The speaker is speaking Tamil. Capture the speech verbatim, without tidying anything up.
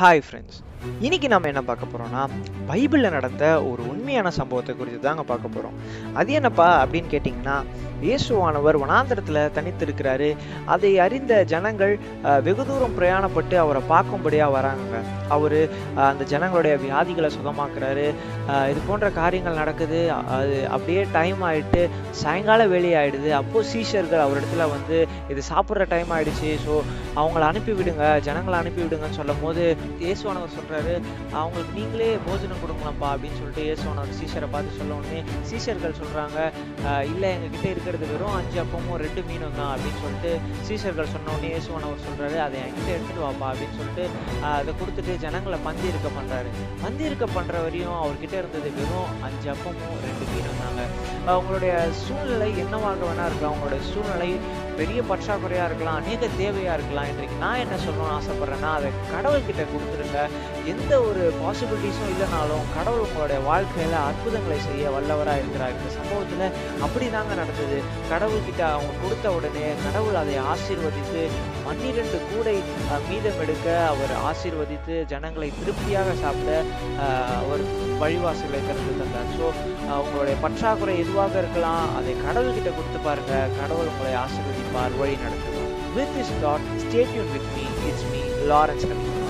ஹாய் ஃப்ரெண்ட்ஸ், இன்னைக்கு நம்ம என்ன பார்க்க போகிறோம்னா பைபிளில் நடந்த ஒரு உண்மையான சம்பவத்தை குறித்து தாங்க பார்க்க போகிறோம். அது என்னப்பா அப்படின்னு கேட்டிங்கன்னா, இயேசுவானவர் வனாந்தரத்தில் தனித்திருக்கிறாரு. அதை அறிந்த ஜனங்கள் வெகு தூரம் பிரயாணப்பட்டு அவரை பார்க்கும்படியாக வராங்க. அவர் அந்த ஜனங்களுடைய வியாதிகளை சுகமாக்குறாரு. இது போன்ற காரியங்கள் நடக்குது. அது அப்படியே டைம் ஆகிட்டு சாயங்கால வேலை ஆகிடுது. அப்போது சீஷர்கள் அவரிடத்துல வந்து இது சாப்பிட்ற டைம் ஆகிடுச்சு, ஸோ அவங்கள அனுப்பி விடுங்க, ஜனங்களை அனுப்பி விடுங்கன்னு சொல்லும் போது இயேசுவானவர் சொல்கிறாரு, அவங்களுக்கு நீங்களே போஜனம் கொடுங்களாம்ப்பா அப்படின்னு சொல்லிட்டு இயேசுவானவர் சீஷரை பார்த்து சொல்ல உடனே சீஷர்கள் சொல்கிறாங்க, இல்லை எங்ககிட்ட இருக்கிறது வெறும் அஞ்சு அப்பமும் ரெண்டு மீனும் தான் அப்படின்னு சொல்லிட்டு சீஷர்கள் சொன்ன உடனே இயேசுவானவர் சொல்கிறாரு, அதை என்கிட்ட எடுத்துட்டு வாப்பா அப்படின்னு சொல்லிட்டு அதை கொடுத்துட்டு ஜனங்களை பந்தி இருக்க பண்ணுறாரு. பந்தி இருக்க பண்ணுற வரையும் அவர்கிட்ட இருந்தது வெறும் அஞ்சு அப்பமும் ரெண்டு மீனும் தாங்க. அவங்களுடைய சூழ்நிலை என்னவாக வேணா இருக்கலாம், அவங்களுடைய சூழ்நிலை பெரிய பற்றாக்குறையாக இருக்கலாம், அநேக தேவையாக இருக்கலாம். இன்றைக்கு நான் என்ன சொல்லணும்னு ஆசைப்பட்றேன்னா, அதை கடவுள்கிட்ட கொடுத்துருங்க. எந்த ஒரு பாசிபிலிட்டிஸும் இல்லைனாலும் கடவுள் உங்களுடைய வாழ்க்கையில் அற்புதங்களை செய்ய வல்லவராக இருக்கிறார். இந்த சம்பவத்தில் அப்படி தாங்க நடந்தது. கடவுள்கிட்ட அவங்க கொடுத்த உடனே கடவுள் அதை ஆசீர்வதித்து பன்னிரெண்டு கூடை மீதம் எடுக்க அவர் ஆசீர்வதித்து ஜனங்களை திருப்தியாக சாப்பிட அவர் வழிவாசலை திறந்து தந்தார். ஸோ உங்களுடைய பற்றாக்குறை எதுவாக இருக்கலாம், அதை கடவுள்கிட்ட கொடுத்து பாருங்க. கடவுள் உங்களை ஆசீர்வதிப்பார், வழி நடத்துவார். With this thought, stay tuned with me. It's me, Lawrence.